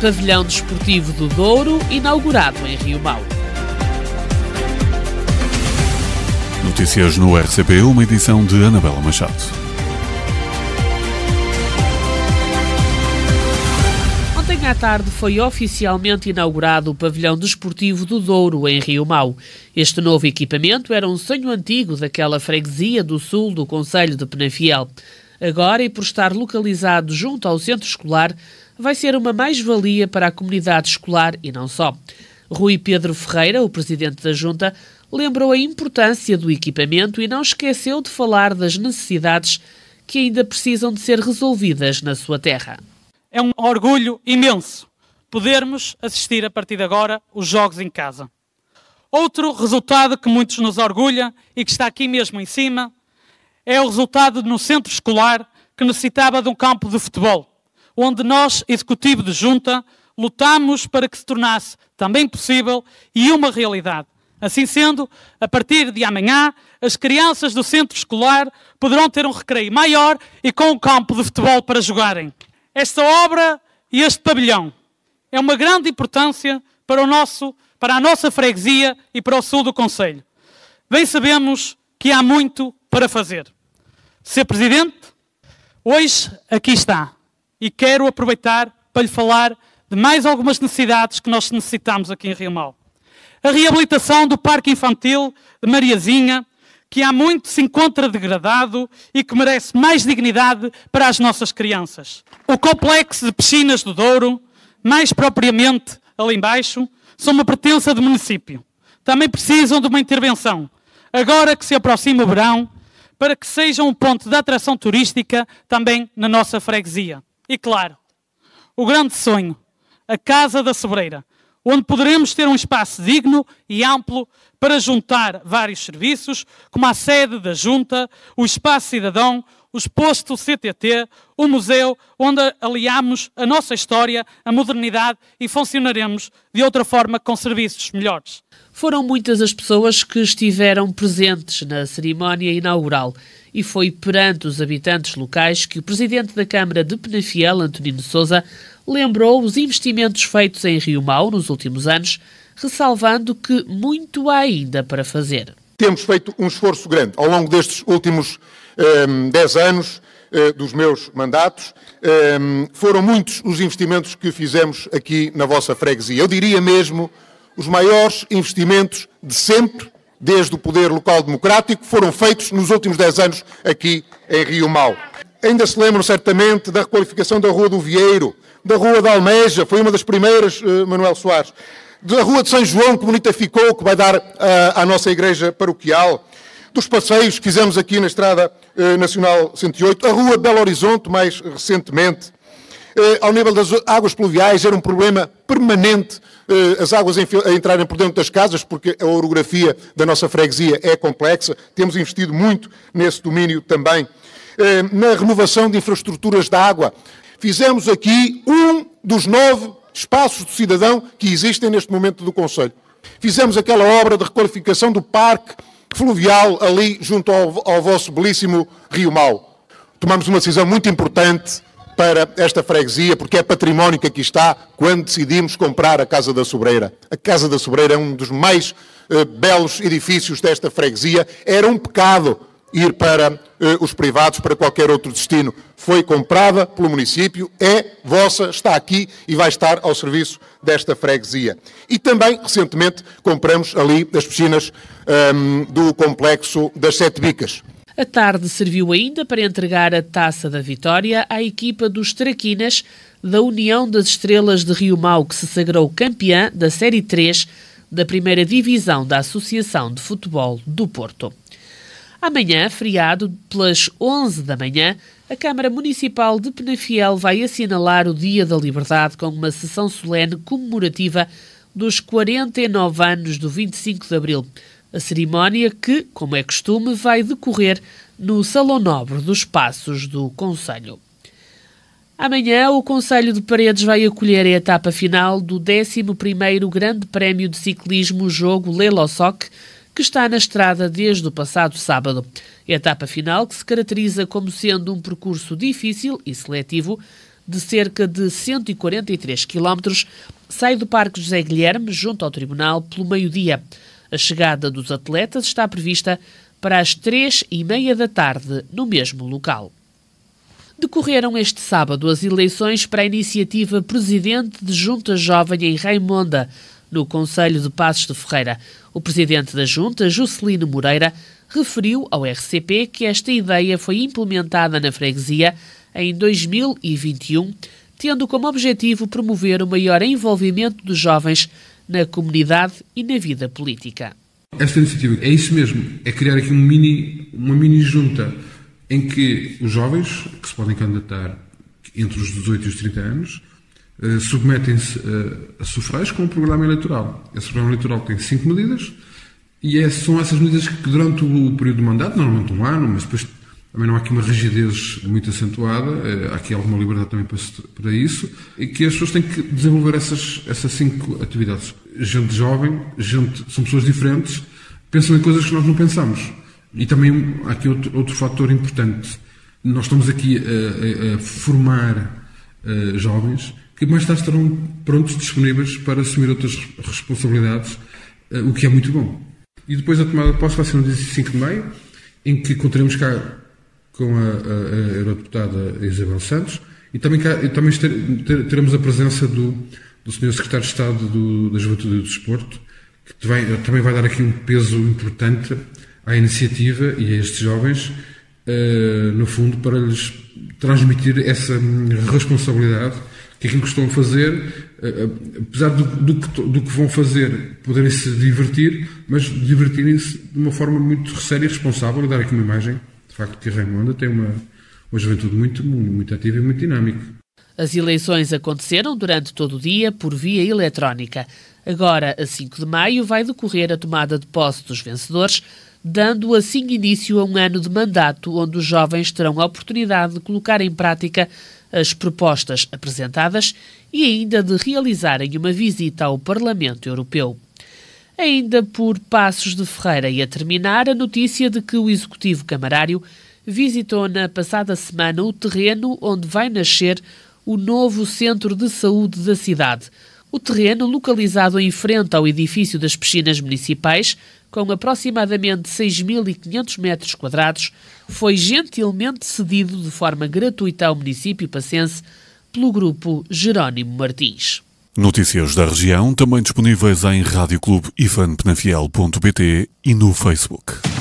Pavilhão Desportivo do Douro, inaugurado em Rio Mau. Notícias no RCP, uma edição de Anabela Machado. Ontem à tarde foi oficialmente inaugurado o Pavilhão Desportivo do Douro, em Rio Mau. Este novo equipamento era um sonho antigo daquela freguesia do sul do concelho de Penafiel. Agora, e por estar localizado junto ao centro escolar, vai ser uma mais-valia para a comunidade escolar e não só. Rui Pedro Ferreira, o presidente da Junta, lembrou a importância do equipamento e não esqueceu de falar das necessidades que ainda precisam de ser resolvidas na sua terra. É um orgulho imenso podermos assistir a partir de agora os jogos em casa. Outro resultado que muitos nos orgulha e que está aqui mesmo em cima é o resultado no centro escolar que necessitava de um campo de futebol, onde nós, executivo de junta, lutamos para que se tornasse também possível e uma realidade. Assim sendo, a partir de amanhã, as crianças do centro escolar poderão ter um recreio maior e com um campo de futebol para jogarem. Esta obra e este pavilhão é uma grande importância para a nossa freguesia e para o sul do concelho. Bem sabemos que há muito para fazer. Sr. Presidente, hoje aqui está e quero aproveitar para lhe falar de mais algumas necessidades que nós necessitamos aqui em Rio Mau. A reabilitação do Parque Infantil de Mariazinha, que há muito se encontra degradado e que merece mais dignidade para as nossas crianças. O complexo de piscinas do Douro, mais propriamente ali embaixo, são uma pertença do município. Também precisam de uma intervenção, agora que se aproxima o verão, para que sejam um ponto de atração turística também na nossa freguesia. E claro, o grande sonho, a Casa da Sobreira, onde poderemos ter um espaço digno e amplo para juntar vários serviços, como a sede da Junta, o Espaço Cidadão, o exposto CTT, o museu, onde aliamos a nossa história, a modernidade e funcionaremos de outra forma com serviços melhores. Foram muitas as pessoas que estiveram presentes na cerimónia inaugural e foi perante os habitantes locais que o presidente da Câmara de Penafiel, Antonino Sousa, lembrou os investimentos feitos em Rio Mau nos últimos anos, ressalvando que muito há ainda para fazer. Temos feito um esforço grande ao longo destes últimos 10 anos dos meus mandatos. Foram muitos os investimentos que fizemos aqui na vossa freguesia. Eu diria mesmo os maiores investimentos de sempre, desde o poder local democrático, foram feitos nos últimos 10 anos aqui em Rio Mau. Ainda se lembram certamente da requalificação da Rua do Vieiro, da Rua da Almeja, foi uma das primeiras, Manuel Soares, da Rua de São João, que bonificou, que vai dar à nossa igreja paroquial, dos passeios que fizemos aqui na Estrada Nacional 108, a Rua de Belo Horizonte, mais recentemente. Ao nível das águas pluviais, era um problema permanente as águas a entrarem por dentro das casas, porque a orografia da nossa freguesia é complexa. Temos investido muito nesse domínio também. Na renovação de infraestruturas de água. Fizemos aqui um dos 9 espaços do cidadão que existem neste momento do concelho. Fizemos aquela obra de requalificação do parque fluvial ali junto ao vosso belíssimo Rio Mau. Tomamos uma decisão muito importante para esta freguesia, porque é património que aqui está, quando decidimos comprar a Casa da Sobreira. A Casa da Sobreira é um dos mais belos edifícios desta freguesia. Era um pecado ir para os privados, para qualquer outro destino. Foi comprada pelo município, é vossa, está aqui e vai estar ao serviço desta freguesia. E também, recentemente, compramos ali as piscinas do complexo das Sete Bicas. A tarde serviu ainda para entregar a Taça da Vitória à equipa dos Traquinas da União das Estrelas de Rio Mau, que se sagrou campeã da Série 3 da primeira divisão da Associação de Futebol do Porto. Amanhã, feriado, pelas 11 da manhã, a Câmara Municipal de Penafiel vai assinalar o Dia da Liberdade com uma sessão solene comemorativa dos 49 anos do 25 de Abril. A cerimónia que, como é costume, vai decorrer no Salão Nobre dos Passos do Concelho. Amanhã, o Concelho de Paredes vai acolher a etapa final do 11º Grande Prémio de Ciclismo Jogo Lelossoc, que está na estrada desde o passado sábado. A etapa final, que se caracteriza como sendo um percurso difícil e seletivo, de cerca de 143 km, sai do Parque José Guilherme, junto ao Tribunal, pelo meio-dia. A chegada dos atletas está prevista para as 3h30 da tarde, no mesmo local. Decorreram este sábado as eleições para a iniciativa Presidente de Junta Jovem em Raimonda, no Concelho de Passos de Ferreira. O Presidente da Junta, Juscelino Moreira, referiu ao RCP que esta ideia foi implementada na freguesia em 2021, tendo como objetivo promover o maior envolvimento dos jovens na comunidade e na vida política. Esta iniciativa é isso mesmo, é criar aqui uma mini junta em que os jovens, que se podem candidatar entre os 18 e os 30 anos, submetem-se a sufrágios com um programa eleitoral. Esse programa eleitoral tem 5 medidas e são essas medidas que durante o período de mandato, normalmente um ano, mas depois também não há aqui uma rigidez muito acentuada, há aqui alguma liberdade também para isso, e que as pessoas têm que desenvolver essas 5 atividades. Gente jovem, são pessoas diferentes, pensam em coisas que nós não pensamos. E também há aqui outro fator importante. Nós estamos aqui a formar jovens que mais tarde estarão prontos, disponíveis para assumir outras responsabilidades, o que é muito bom. E depois a tomada de posse vai ser no dia 5 de maio, em que contaremos cá com a eurodeputada Isabel Santos e também teremos a presença do Sr. Secretário de Estado da Juventude e do Desporto, que também vai dar aqui um peso importante à iniciativa e a estes jovens, no fundo, para lhes transmitir essa responsabilidade que aquilo que estão a fazer, apesar do que vão fazer, poderem se divertir, mas divertirem-se de uma forma muito séria e responsável, e dar aqui uma imagem, de facto, que a Raimonda tem uma juventude muito ativa e muito dinâmica. As eleições aconteceram durante todo o dia por via eletrónica. Agora, a 5 de maio, vai decorrer a tomada de posse dos vencedores, dando assim início a um ano de mandato onde os jovens terão a oportunidade de colocar em prática as propostas apresentadas e ainda de realizarem uma visita ao Parlamento Europeu. Ainda por Passos de Ferreira e a terminar, a notícia de que o Executivo Camarário visitou na passada semana o terreno onde vai nascer o novo Centro de Saúde da cidade. O terreno, localizado em frente ao edifício das piscinas municipais, com aproximadamente 6.500 metros quadrados, foi gentilmente cedido de forma gratuita ao município passense pelo grupo Jerónimo Martins. Notícias da região também disponíveis em radioclubeifanpenafiel.pt e no Facebook.